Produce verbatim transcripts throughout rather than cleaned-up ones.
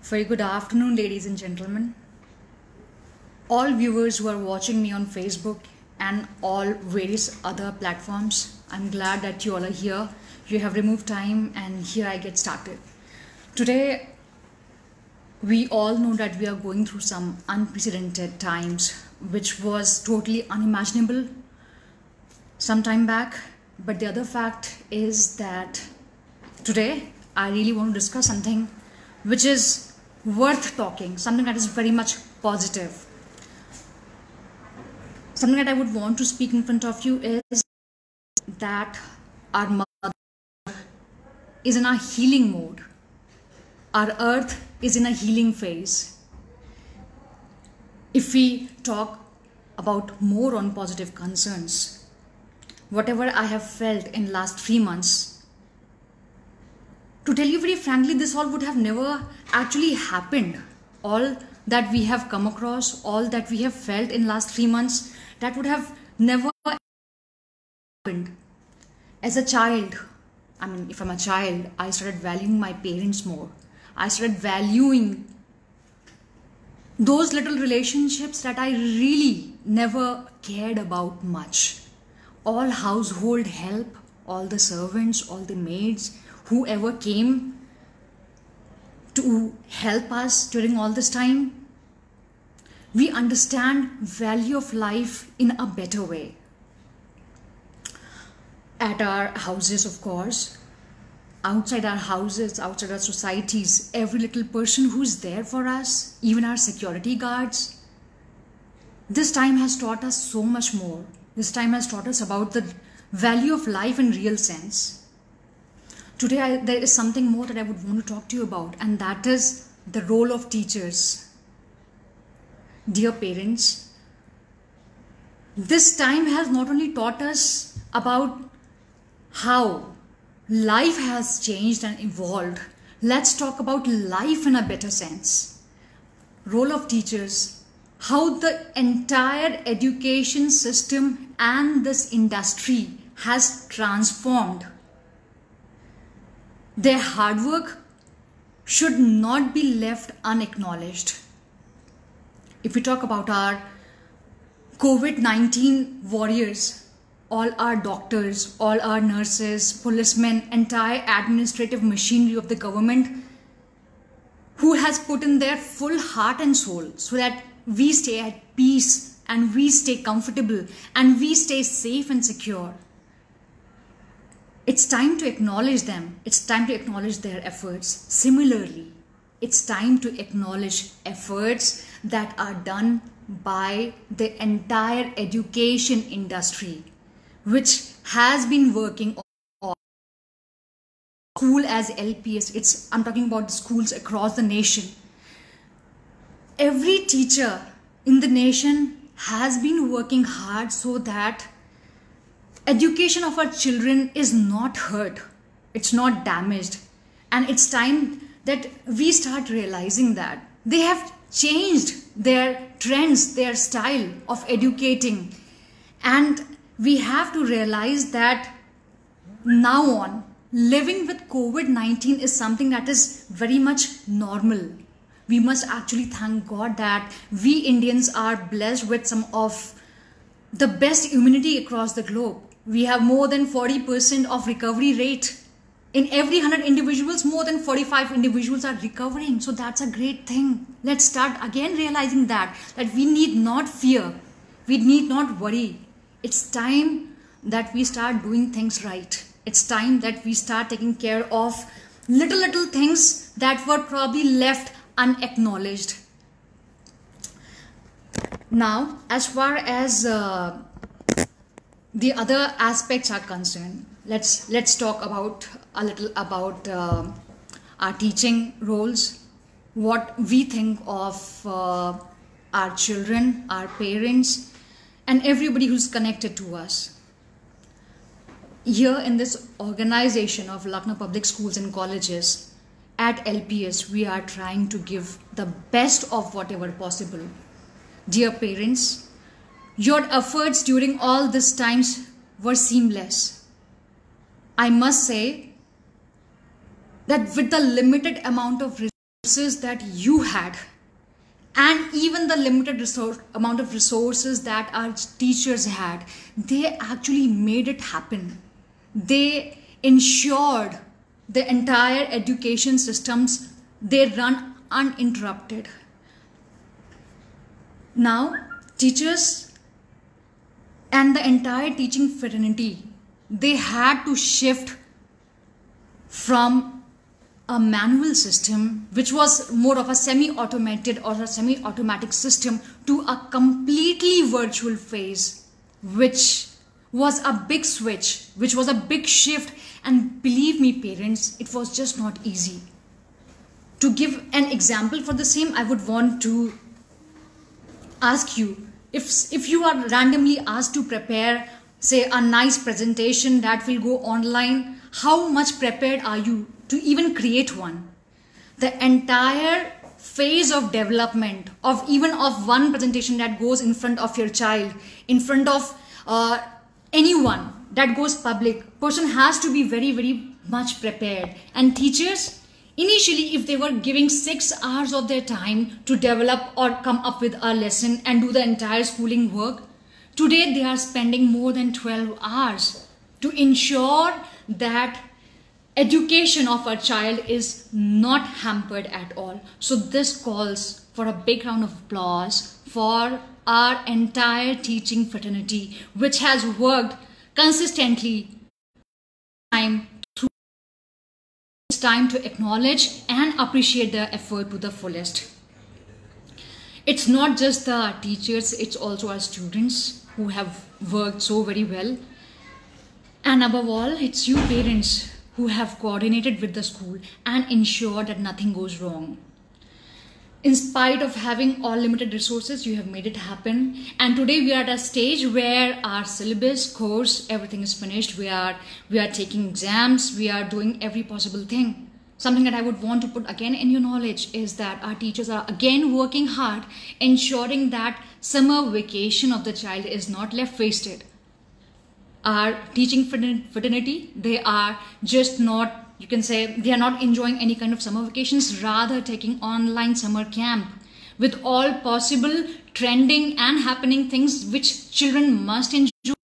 Very good afternoon, ladies and gentlemen. All viewers who are watching me on Facebook and all various other platforms, I'm glad that you all are here. You have removed time and here I get started. Today, we all know that we are going through some unprecedented times, which was totally unimaginable some time back. But the other fact is that today, I really want to discuss something which is worth talking, something that is very much positive. Something that I would want to speak in front of you is that our mother is in a healing mode. Our earth is in a healing phase. If we talk about more on positive concerns, whatever I have felt in last three months, to tell you very frankly, this all would have never actually happened. All that we have come across, all that we have felt in last three months, that would have never happened. As a child, I mean, if I'm a child, I started valuing my parents more. I started valuing those little relationships that I really never cared about much. All household help, all the servants, all the maids, whoever came to help us during all this time, we understand value of life in a better way. At our houses, of course, outside our houses, outside our societies, every little person who's there for us, even our security guards, this time has taught us so much more. This time has taught us about the value of life in real sense. Today, I, there is something more that I would want to talk to you about, and that is the role of teachers. Dear parents, this time has not only taught us about how life has changed and evolved. Let's talk about life in a better sense. Role of teachers, how the entire education system and this industry has transformed. Their hard work should not be left unacknowledged. If we talk about our COVID nineteen warriors, all our doctors, all our nurses, policemen, entire administrative machinery of the government, who has put in their full heart and soul so that we stay at peace and we stay comfortable and we stay safe and secure. It's time to acknowledge them. It's time to acknowledge their efforts. Similarly, it's time to acknowledge efforts that are done by the entire education industry, which has been working on school as L P S. It's, I'm talking about the schools across the nation. Every teacher in the nation has been working hard so that education of our children is not hurt, it's not damaged. And it's time that we start realizing that they have changed their trends, their style of educating. And we have to realize that now on, living with COVID nineteen is something that is very much normal. We must actually thank God that we Indians are blessed with some of the best immunity across the globe. We have more than forty percent of recovery rate. In every one hundred individuals, more than forty-five individuals are recovering. So that's a great thing. Let's start again realizing that, that we need not fear. We need not worry. It's time that we start doing things right. It's time that we start taking care of little, little things that were probably left unacknowledged. Now, as far as uh, the other aspects are concerned, let's let's talk about a little about uh, our teaching roles, what we think of uh, our children, our parents, and everybody who's connected to us. Here in this organization of Lucknow Public Schools and Colleges, at L P S, we are trying to give the best of whatever possible. Dear parents, your efforts during all these times were seamless. I must say that with the limited amount of resources resources that you had, and even the limited resource, amount of resources that our teachers had, they actually made it happen. They ensured the entire education systems, they run uninterrupted. Now, teachers and the entire teaching fraternity, they had to shift from a manual system, which was more of a semi-automated or a semi-automatic system, to a completely virtual phase, which was a big switch, which was a big shift. And believe me, parents, it was just not easy. To give an example for the same, I would want to ask you, if, if you are randomly asked to prepare, say, a nice presentation that will go online, how much prepared are you to even create one? The entire phase of development of even of one presentation that goes in front of your child, in front of uh, anyone that goes public, person has to be very, very much prepared. And teachers, initially, if they were giving six hours of their time to develop or come up with a lesson and do the entire schooling work, today they are spending more than twelve hours to ensure that education of our child is not hampered at all. So this calls for a big round of applause for our entire teaching fraternity, which has worked consistently. Time through it's time to acknowledge and appreciate their effort to the fullest. It's not just the teachers, it's also our students who have worked so very well. And above all, it's you parents who have coordinated with the school and ensured that nothing goes wrong. In spite of having all limited resources, you have made it happen. And today we are at a stage where our syllabus, course, everything is finished. We are, we are taking exams. We are doing every possible thing. Something that I would want to put again in your knowledge is that our teachers are again working hard, ensuring that summer vacation of the child is not left wasted. Our teaching fraternity, they are just not, you can say, they are not enjoying any kind of summer vacations, rather taking online summer camp with all possible trending and happening things which children must enjoy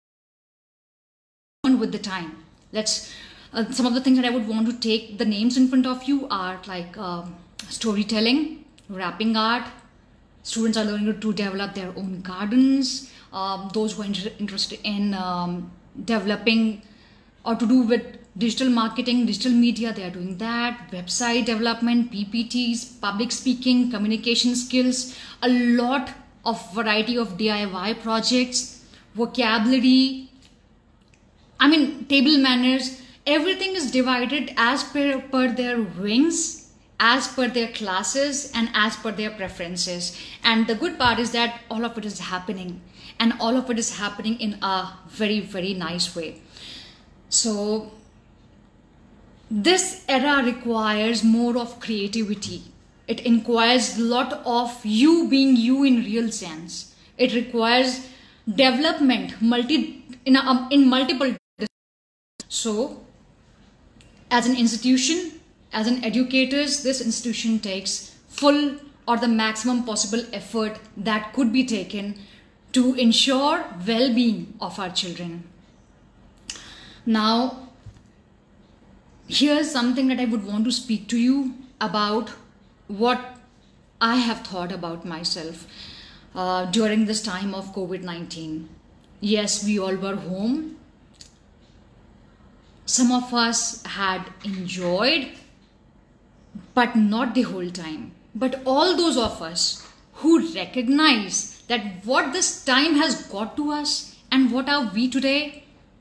with the time. Let's, uh, some of the things that I would want to take the names in front of you are like uh, storytelling, rapping art. Students are learning to develop their own gardens. Um, those who are inter interested in um, developing or to do with digital marketing, digital media, they are doing that. Website development, P P Ts, public speaking, communication skills, a lot of variety of D I Y projects, vocabulary, I mean table manners. Everything is divided as per, per their wings, as per their classes and as per their preferences. And the good part is that all of it is happening, and all of it is happening in a very, very nice way. So this era requires more of creativity. It requires a lot of you being you in real sense. It requires development multi in, a, um, in multiple. So as an institution, as an educators, this institution takes full or the maximum possible effort that could be taken to ensure well-being of our children. Now, here's something that I would want to speak to you about what I have thought about myself uh, during this time of COVID nineteen. Yes, we all were home. Some of us had enjoyed, but not the whole time. But all those of us who recognize that what this time has got to us and what are we today,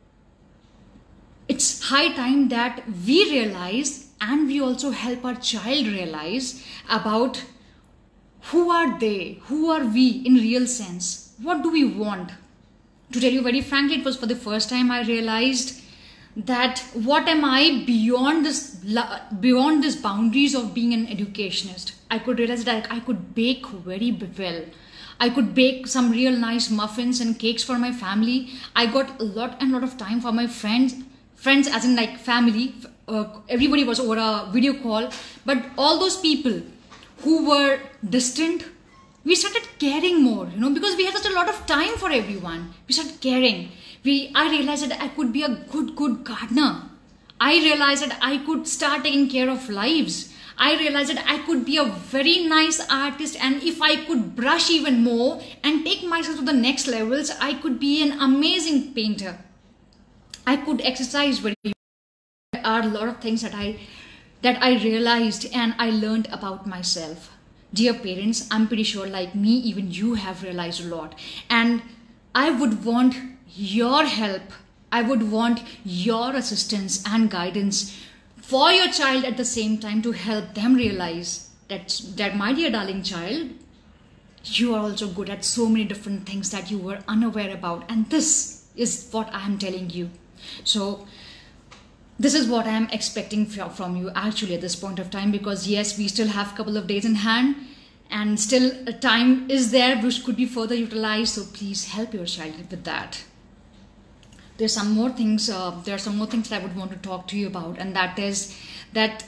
it's high time that we realize and we also help our child realize about who are they, who are we in real sense, what do we want. To tell you very frankly, it was for the first time I realized that what am I beyond this beyond this boundaries of being an educationist. I could realize that I could bake very well. I could bake some real nice muffins and cakes for my family. I got a lot and lot of time for my friends, friends as in like family. Uh, everybody was over a video call, but all those people who were distant, we started caring more, you know, because we had such a lot of time for everyone. We started caring. We, I realized that I could be a good, good gardener. I realized that I could start taking care of lives. I realized that I could be a very nice artist, and if I could brush even more and take myself to the next levels, I could be an amazing painter. I could exercise very well. There are a lot of things that I that I realized and I learned about myself. Dear parents, I'm pretty sure like me, even you have realized a lot. And I would want your help. I would want your assistance and guidance for your child at the same time, to help them realize that, that my dear darling child, you are also good at so many different things that you were unaware about. And this is what I am telling you. So this is what I am expecting from you actually at this point of time, because yes, we still have a couple of days in hand and still time is there which could be further utilized. So please help your child with that. There's some more things, uh, there are some more things that I would want to talk to you about, and that is that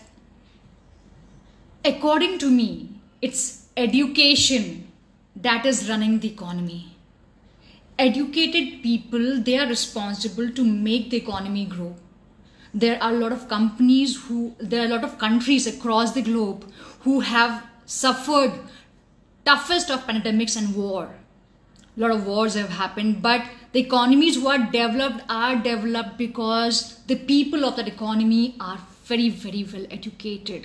according to me, it's education that is running the economy. Educated people, they are responsible to make the economy grow. There are a lot of companies who, there are a lot of countries across the globe who have suffered toughest of pandemics and war. A lot of wars have happened, but the economies who are developed are developed because the people of that economy are very, very well educated.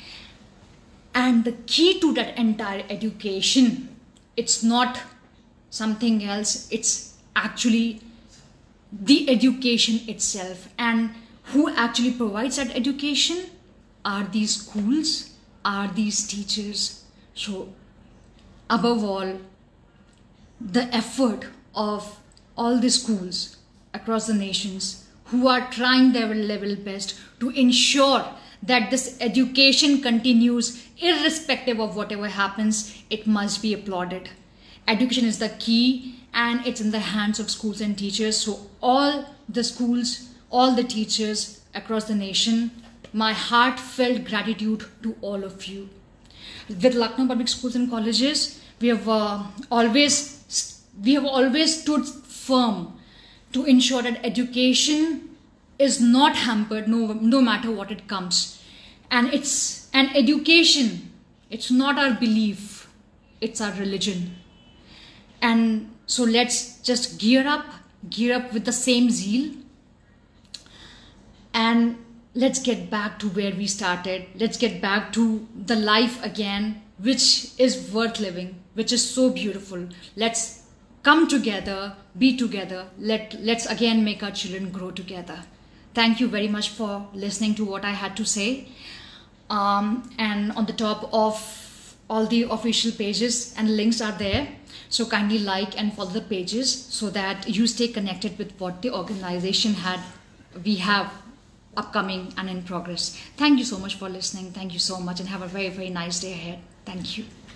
And the key to that entire education, it's not something else, it's actually the education itself. And who actually provides that education are these schools, are these teachers. So above all, the effort of all the schools across the nations who are trying their level best to ensure that this education continues irrespective of whatever happens, it must be applauded. Education is the key, and it's in the hands of schools and teachers. So all the schools, all the teachers across the nation, my heartfelt gratitude to all of you. With Lucknow Public Schools and Colleges, we have uh, always we have always stood firm to ensure that education is not hampered, no, no matter what it comes. And it's an education, it's not our belief, it's our religion. And so let's just gear up, gear up with the same zeal, and let's get back to where we started. Let's get back to the life again, which is worth living, which is so beautiful. Let's come together, be together. Let, let's again make our children grow together. Thank you very much for listening to what I had to say. Um, and on the top of all the official pages and links are there. So kindly like and follow the pages so that you stay connected with what the organization had, we have upcoming and in progress. Thank you so much for listening. Thank you so much, and have a very, very nice day ahead. Thank you.